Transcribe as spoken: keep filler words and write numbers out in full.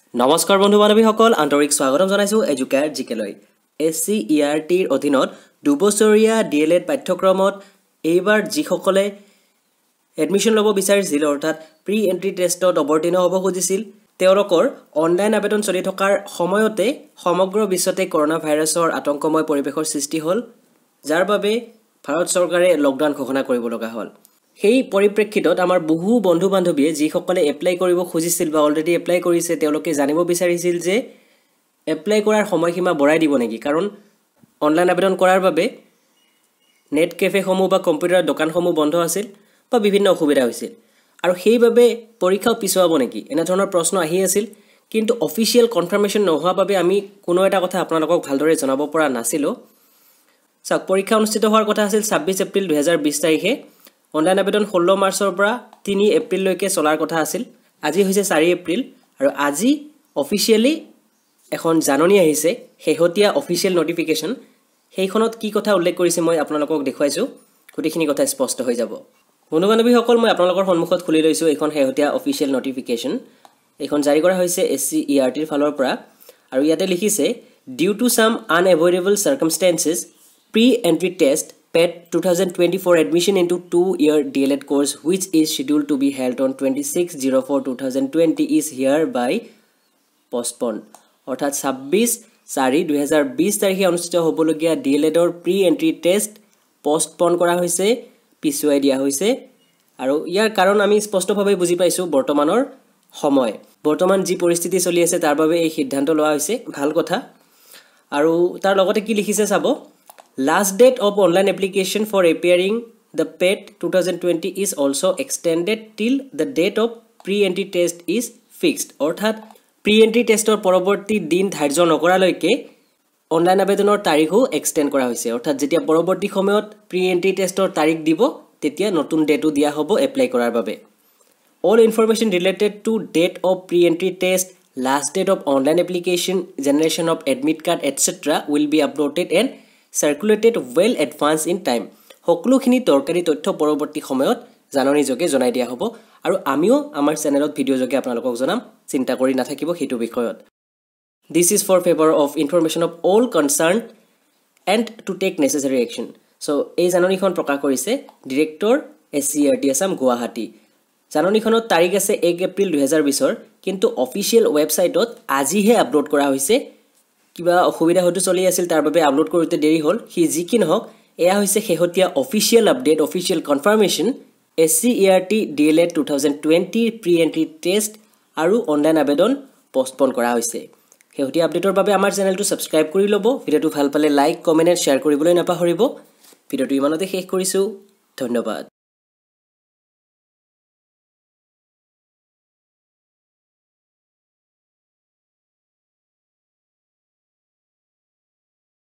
নমস্কাৰ বন্ধু বান্ধৱীসকল আন্তৰিক স্বাগতম জনাইছো এডুকেয়াৰ জিকেলৈ এছচিইআৰটিৰ অধীনত দুবছৰীয়া ডিএলএড পাঠ্যক্ৰমত এইবাৰ যিসকলে এডমিশন ল'ব বিচাৰিছিল অৰ্থাৎ প্ৰি এন্ট্ৰি টেষ্টত অৱতীৰ্ণ হ'ব খুজিছিল তেওঁলোকৰ অনলাইন আবেদন চলি থকাৰ সময়তে সমগ্ৰ বিশ্বতে কৰোনা ভাইৰাছৰ আতংকময় পৰিৱেশৰ সৃষ্টি হ'ল যাৰ বাবে ভাৰত চৰকাৰে লকডাউন ঘোষণা কৰিব লগা হ'ল সেই পৰিপ্ৰেক্ষিতত আমাৰ বহু বন্ধু বান্ধৱীয়ে যিসকলে এপ্লাই কৰিব খুজিছিল বা অলৰেডি এপ্লাই কৰিছে তেওঁলোকে জানিব বিচাৰিছিল যে এপ্লাই কৰাৰ সময়সীমা বঢ়াই দিব নেকি কাৰণ অনলাইন আবেদন কৰাৰ বাবে নেট কেফেসমূহ বা কম্পিউটাৰ দোকানসমূহ বন্ধ আছিল বা বিভিন্ন অসুবিধা হৈছিল আৰু সেইবাবে পৰীক্ষা পিছুৱাব নেকি এনে ধৰণৰ প্ৰশ্ন আহি আছিল কিন্তু অফিচিয়েল কনফাৰ্মেশন নোহোৱা বাবে আমি কোনো এটা কথা আপোনালোকক ভালদৰে জনাব পৰা নাছিলো চাওক পৰীক্ষা অনুষ্ঠিত হোৱাৰ কথা আছিল ছাব্বিছ এপ্ৰিল দুই হাজাৰ বিশ তাৰিখে অনলাইন আবেদন ষোল্ল মাৰ্চৰ পৰা তিনি এপ্ৰিললৈকে চলাৰ কথা আছিল আজি হৈছে চাৰি এপ্ৰিল আৰু আজি অফিচিয়েলি এখন জাননী আহিছে হেহতিয়া অফিচিয়েল নোটিফিকেশন সেইখনত কি কথা উল্লেখ কৰিছে মই আপোনালোকক দেখুৱাইছো গোটেইখিনি কথা স্পষ্ট হৈ যাব বন্ধু বান্ধৱীসকল মই আপোনালোকৰ সন্মুখত খুলি লৈছো এখন হেহতিয়া অফিচিয়েল নোটিফিকেশন এখন জাৰি কৰা হৈছে এছচিইআৰটিৰ ফালৰ পৰা আৰু ইয়াতে লিখিছে due to some unavoidable circumstances pre-entry test P E T twenty twenty-four admission into two-year D L E D course which is scheduled to be held on twenty-six oh four twenty twenty is hereby postponed. অৰ্থাৎ ছাব্বিছ চাৰি দুই হাজাৰ বিশ তাৰিখে অনুষ্ঠিত হ'বলগীয়া D L E D ৰ প্ৰি এন্ট্ৰি টেষ্ট পোষ্টপন কৰা হৈছে পিছুৱাই দিয়া হৈছে আৰু ইয়াৰ কাৰণ আমি স্পষ্টভাৱে বুজি পাইছো বৰ্তমানৰ সময় বৰ্তমান যি পৰিস্থিতি চলি আছে তাৰ বাবে এই সিদ্ধান্ত লোৱা হৈছে ভাল কথা আৰু তাৰ লগতে কি লিখিছে চাব Last date of online application for appearing the P E T twenty twenty is also extended till the date of pre-entry test is fixed. অৰ্থাৎ pre-entry testৰ পৰৱৰ্তী দিন ধাৰ্য নকৰালৈকে অনলাইন আবেদনৰ তাৰিখো এক্সটেন্ড কৰা হৈছে অৰ্থাৎ যেতিয়া পৰৱৰ্তী সময়ত pre-entry testৰ তাৰিখ দিব তেতিয়া নতুন ডেটো দিয়া হ'ব এপ্লাই কৰাৰ বাবে All information related to date of pre-entry test, last date of online application, generation of admit card, et cetera will be uploaded and circulated well advanced in time সকলোখিনি দৰকাৰী তথ্য পৰৱৰ্তী সময়ত জাননী যোগে জনাই দিয়া হ'ব আৰু আমিও আমাৰ চেনেলত ভিডিও যোগে আপোনালোকক জনাম চিন্তা কৰি নাথাকিব হেতু বিষয়ত This is for favor of information of all concerned and to take necessary action so এই জাননীখন প্ৰকাশ কৰিছে ডিৰেক্টৰ এছচিইআৰটি আসাম গুৱাহাটী জাননীখনৰ তাৰিখ আছে এক এপ্ৰিল দুই হাজাৰ বিশ ৰ কিন্তু অফিচিয়েল ৱেবছাইটত আজিহে আপলোড কৰা হৈছে কিবা অসুবিধা হয়তো চলি আছিল তাৰ বাবে আপলোড কৰোতে দেৰি হ'ল হি জিকি নহক এয়া হৈছে হেহতিয়া official update official confirmation SCERT DElEd twenty twenty pre entry test আৰু অনলাইন আবেদন পোষ্টপন কৰা হৈছে হেহতিয়া আপডেটৰ বাবে আমাৰ চেনেলটো সাবস্ক্ৰাইব কৰি ল'ব ভিডিওটো ভাল পালে লাইক কমেন্ট এণ্ড শেয়াৰ কৰিবলৈ নাপাহৰিব ভিডিওটো ইমানতে শেষ কৰিছো ধন্যবাদ